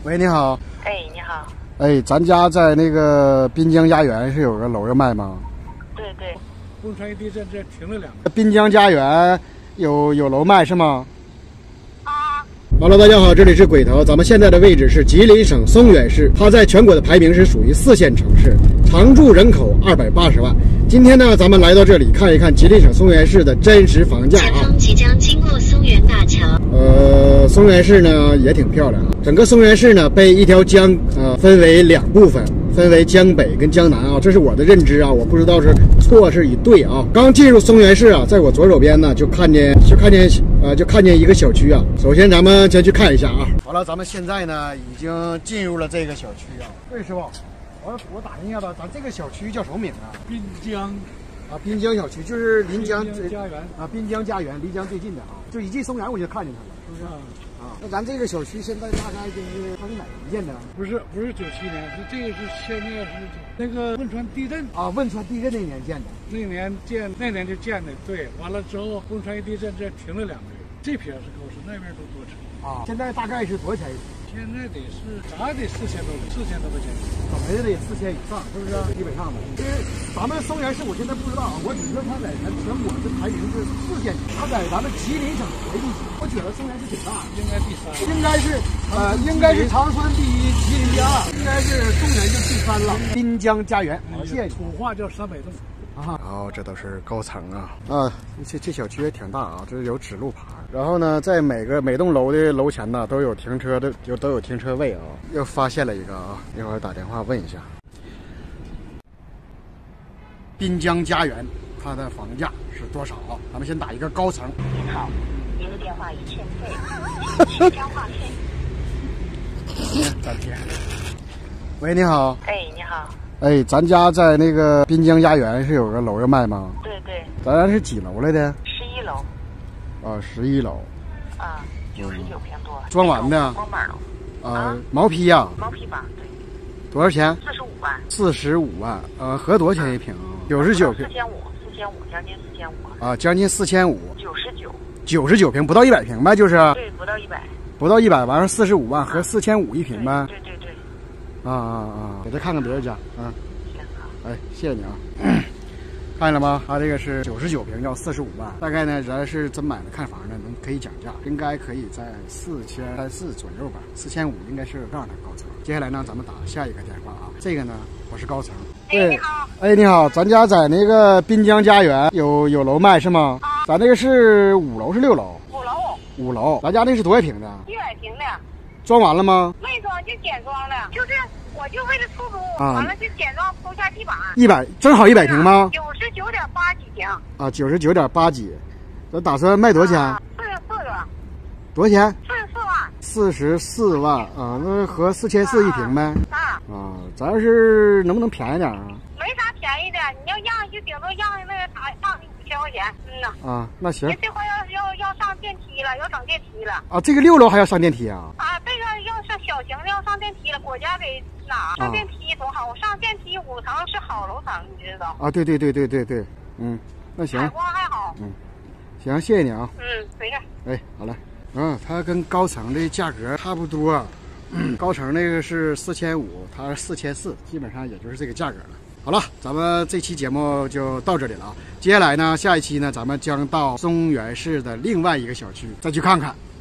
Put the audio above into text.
喂，你好。 哎，你好。 哎，咱家在那个滨江家园是有个楼要卖吗？ 对对。 汶川一地震，这停了2个。 滨江家园有楼卖是吗？ 啊。 Hello， 大家好，这里是鬼头。咱们现在的位置是吉林省松原市，它在全国的排名是属于4线城市，常住人口280万。今天呢，咱们来到这里看一看吉林省松原市的真实房价啊。 前方即将经过松原大桥。 松原市呢也挺漂亮啊。整个松原市呢被一条江分为2部分，分为江北跟江南啊。这是我的认知啊，我不知道是错是与对啊。刚进入松原市啊，在我左手边呢就看见一个小区啊。首先咱们先去看一下啊。好了，咱们现在呢已经进入了这个小区啊。对，师傅，我打听一下吧，咱这个小区叫什么名啊？ 滨江啊，滨江小区就是临江家园啊，滨江家园离江最近的啊，就一进松原我就看见它了，是不是？啊，那咱这个小区现在大概就是它是哪年建的？ 不是97年，这个是现在是那个汶川地震啊，汶川地震那年建的， 那年就建的，对，完了之后汶川一地震，这停了2个月，这边是高层，那边都多层啊。现在大概是多少钱一平？ 现在得是咋得4000多块钱， 怎么也得4000以上，是不是？基本上的。因为咱们松原市我现在不知道啊，我只知道它在全国的排名是4线，它在咱们吉林省排第几？我觉得松原市挺大， 应该第3， 应该是长春第1，吉林第2，应该是松原就第3了。滨江家园，谢谢。 土话叫300栋。 啊，然后这都是高层啊，这小区也挺大啊，这有指路牌。然后呢，在每栋楼的楼前呢都有停车位啊。又发现了一个啊，一会儿打电话问一下。滨江家园它的房价是多少啊？咱们先打一个高层。 您好，您的电话已欠费，请将话费。 咱天。喂，你好。 哎，你好。 哎，咱家在那个滨江家园是有个楼要卖吗？ 对对。 咱家是几楼来的 ？11楼。 啊，11楼。 啊，99平多。 装完的。 光板楼。 毛坯呀。 毛坯吧，对。 多少钱 ？45万。 45万。合多少钱一平啊？99平。4500， 将近4500。 啊，将近4500。 99 平，不到100平呗，就是。 对，不到100。 不到100，完了45万合4500一平呗。 对。 我再看看别人家啊。 行好。 哎，谢谢你啊。看见了吗？他这个是99平，要45万。大概呢，咱是真买了看房呢，可以讲价，应该可以在4300-4400左右吧，4500应该是这样的高层。接下来呢，咱们打下一个电话啊。这个呢，我是高层。 哎，你好。 哎，你好，咱家在那个滨江家园有楼卖是吗？ 啊。 咱这个是5楼是6楼 ？5 楼。咱家那是多少平的 ？100平的。 装完了吗？ 没装，就简装了，就是我就为了出租，完了就简装铺下地板。 正好100平吗 ？99.8几平。 啊，99.8几。咱打算卖多少钱 ？44个。 多少钱 ？44万。 44万啊，那合4400一平呗。咱是能不能便宜点啊？ 没啥便宜的，你要让就顶多让那个啥，让你5000块钱。 那行。 这回要上电梯了，要整电梯了。 啊，这个6楼还要上电梯啊？ 这个要上小型的要上电梯了，国家给拿上电梯多好，上电梯5层是好楼层，你知道？ 啊，对，那行。 采光还好。 行，谢谢你啊。 没事。 哎，好嘞。它跟高层的价格差不多。高层那个是4500，它是4400，基本上也就是这个价格了。好了，咱们这期节目就到这里了啊。接下来呢，下一期呢，咱们将到松原市的另外一个小区再去看看。